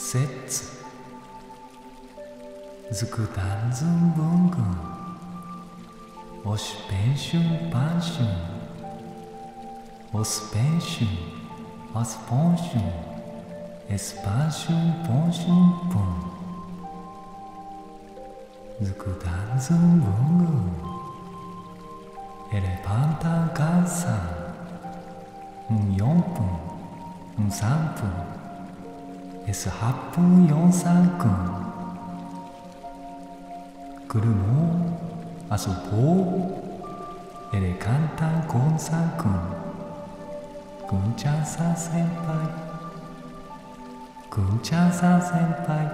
節ズクダンズンブングンオシペンシュンパンシュンオスペンシュンアスポンシュンエスパンシュンポンシュンポンズクダンズンブングンエレパンタンカンサン4分3分S8分43分くるもあそぼうエレカンタンコンサンくんちゃんさん先輩くんちゃんさん先輩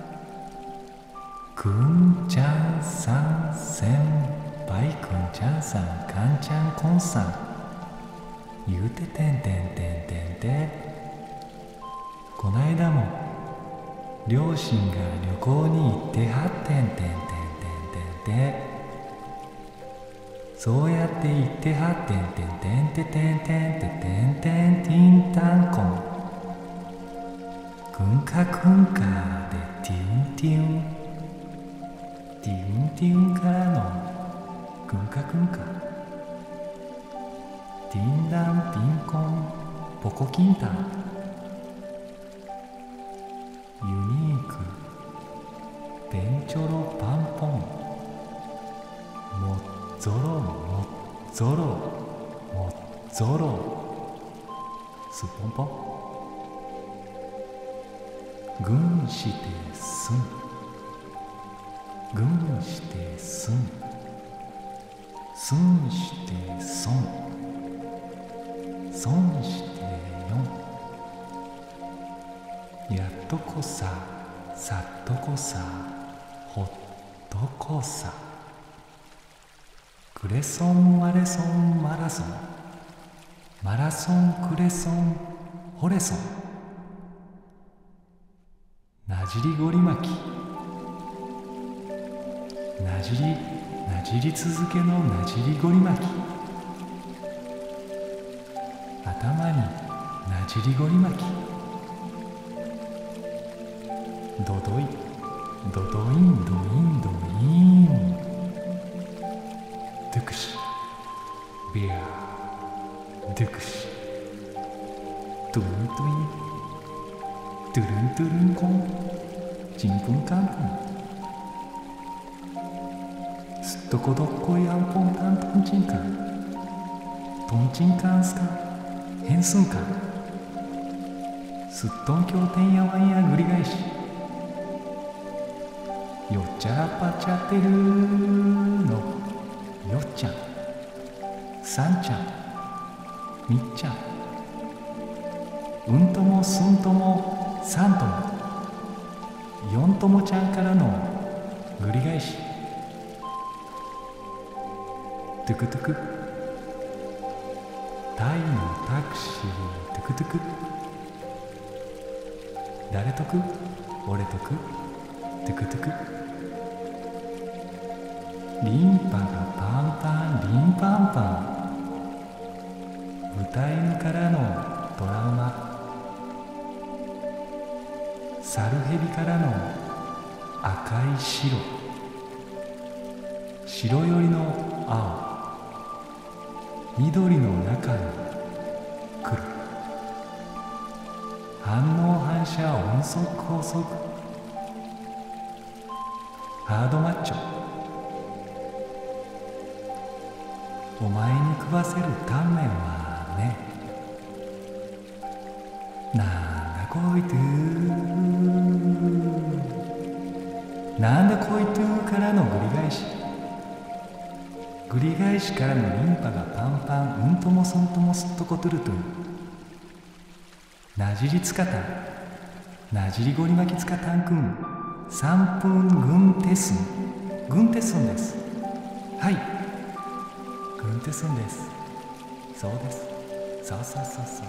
くんちゃんさん先輩くんちゃんさんかんちゃんこんさん言うててんてんてんてんてこないだも両親が旅行に行ってはってんてんてんてんてんてそうやって行ってはってんてんてんてんてんてんてんてんてんてんたんこんくんかくんかでティンティンティンティンからのくんかくんかティンダンピンコンポコキンタンユニークペンチョロパンポンモッゾロモッゾロモッゾロスポンポン軍してすん軍してすんすんしてそん損してよやっとこささっとこさほっとこさクレソンマレソンマラソンマラソンクレソンホレソンなじりごり巻きなじり続けのなじりごり巻き頭になじりごり巻きドドイドドインドインドインドゥクシビアドゥクシトゥルントゥイントゥルントゥルンコンチンプンカンプンすっとこどっこいあんぽんたんとんちんかんとんちんかんすか変数かすっとんきょうてんやわんやぐり返しよっちゃらぱちゃってるのよっちゃんさんちゃんみっちゃんうんともすんともさんともよんともちゃんからのぐり返しトゥクトゥクタイのタクシートゥクトゥク誰とく俺とくトゥクトゥクリンパがパンパンリンパンパン豚犬からのトラウマサルヘビからの赤い白白よりの青緑の中に来る反応反射音速法則ハードマッチョお前に食わせるタンメンはねなんだこいとなんだこいとからのぐり返しぐり返しからのリンパがパンパンうんともすんともすっとこトゥルトゥなじりつかたんなじりごり巻きつかたんくん3分軍手寸軍手寸ですはい軍手寸ですそうですそうそうそうそう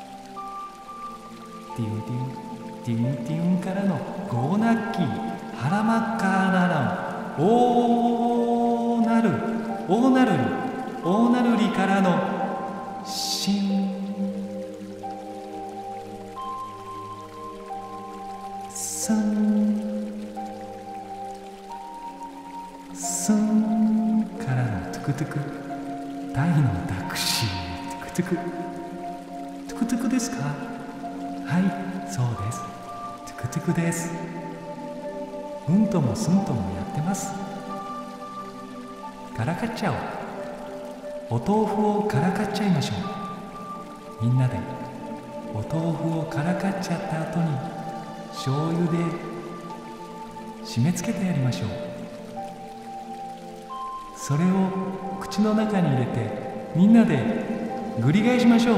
ティンティンティンティンからのゴーナッキー腹マッカーナランおーなるオーナルリオーナルリからのシン愛のタクシー、トゥクトゥク、トゥクトゥクですか？はい、そうです。トゥクトゥクです。うんともすんともやってます。からかっちゃおう。お豆腐をからかっちゃいましょう。みんなでお豆腐をからかっちゃった後に醤油で締め付けてやりましょう。それを口の中に入れてみんなでぐり返しましょう。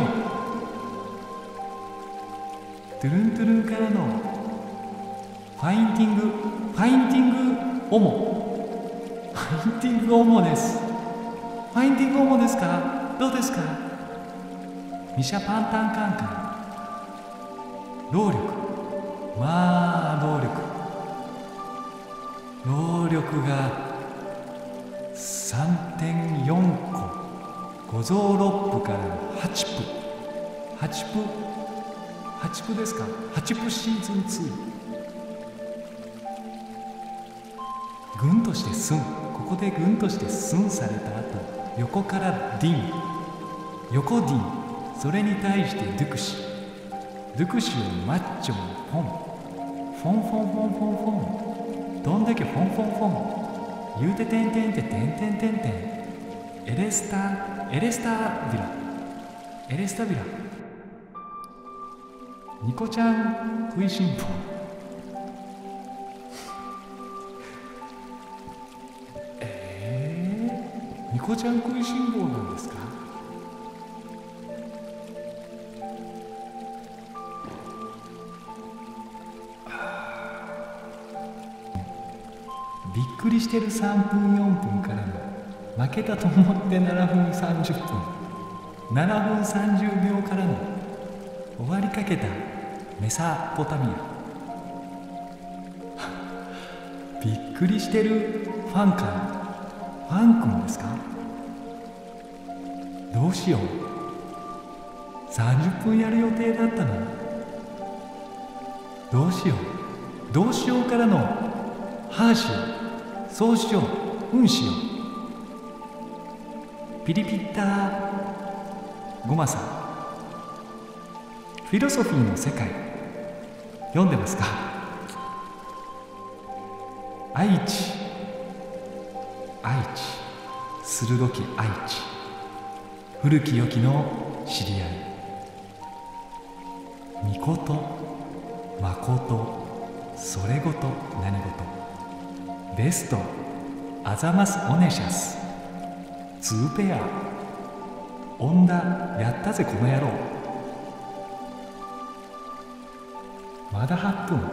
トゥルントゥルンからのファインティングオモ、ファインティングオモです。ファインティングオモですか？どうですか？ミシャパンタンカンカン、労力、まあ労力が3.4 個、五臓六腑から8分ですか？8分シーズン2。軍としてスン、ここで軍としてスンされた後、横からディン、横ディン、それに対してドゥクシをマッチョにフォンフォンフォンフォンフォンフォン、どんだけフォンフォンフォン言うててんてんててんてんてんてん、エレスタビラ、ニコちゃん食いしん坊。ニコちゃん食いしん坊なんですか？びっくりしてる3分4分からの負けたと思って7分30分、7分30秒からの終わりかけたメサポタミア。びっくりしてるファン君ですか？どうしよう、30分やる予定だったのに。どうしようからのはーしよう、そうしよう、うんしよう。ピリピッターゴマさん、フィロソフィーの世界読んでますか？愛知、鋭き愛知、古き良きの知り合い、みこと、まこと、それごと何事、ベスト、アザマスオネシャス、ツーペア、オンダ、やったぜこの野郎。まだ8分。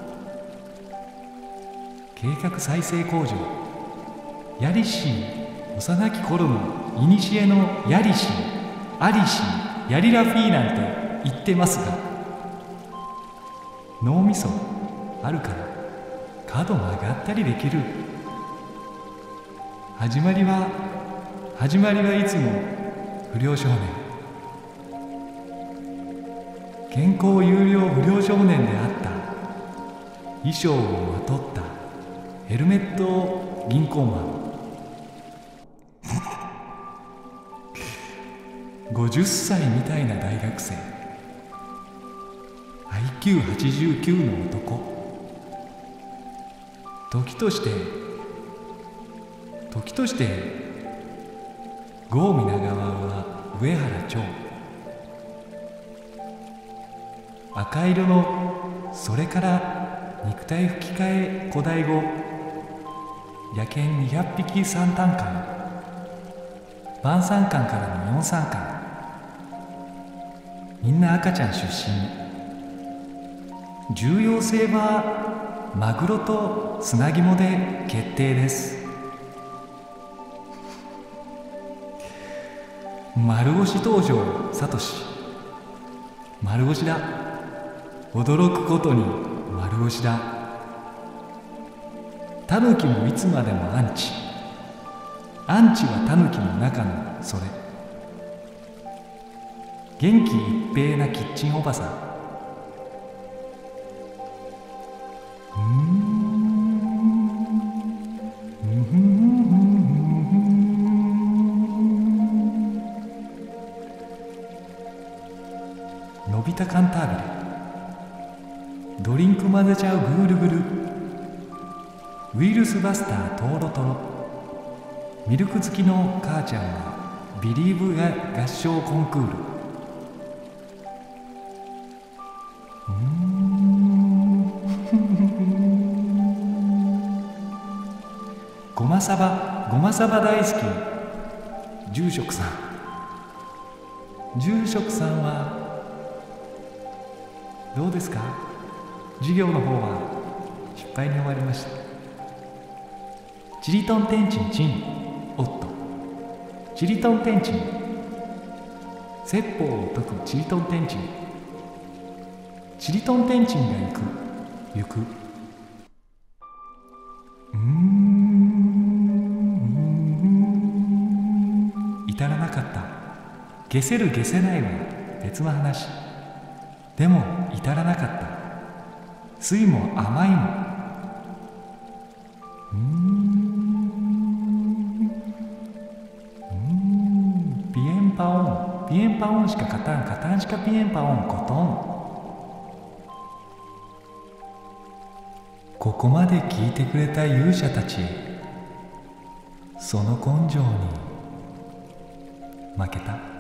計画再生工場、ヤリシー、幼き頃の古のヤリシー、アリシー、ヤリラフィーなんて言ってますが、脳みそあるから角曲がったりできる。始まりはいつも不良少年、健康有料不良少年であった。衣装をまとったヘルメット銀行マン、50歳みたいな大学生、 IQ89 の男。時として郷皆川は上原町、赤色のそれから肉体吹き替え古代語、野犬200匹3単館、晩餐館からの4餐館、みんな赤ちゃん出身。重要性はマグロと砂肝で決定です。丸腰登場サトシ、丸腰だ、驚くことに丸腰だ。タヌキもいつまでもアンチはタヌキの中のそれ。元気一平なキッチンおばさん、 のび太カンタービレ、ドリンク混ぜちゃうグールグル、ウイルスバスタートーロトロ、ミルク好きの母ちゃんはビリーブが合唱コンクール。ごまさば大好き住職さん。住職さんはどうですか？授業の方は失敗に終わりました。チリトンテンチンチン、おっと、チリトンテンチン、説法を解くチリトンテンチン、チリトンテンチンが行く至らなかった。消せる消せないは別の話。でも至らなかった。酸いも甘いも。ピエンパオン、ピエンパオンしか勝たん、勝たんしかピエンパオンコトン。ここまで聞いてくれた勇者たち、その根性に負けた。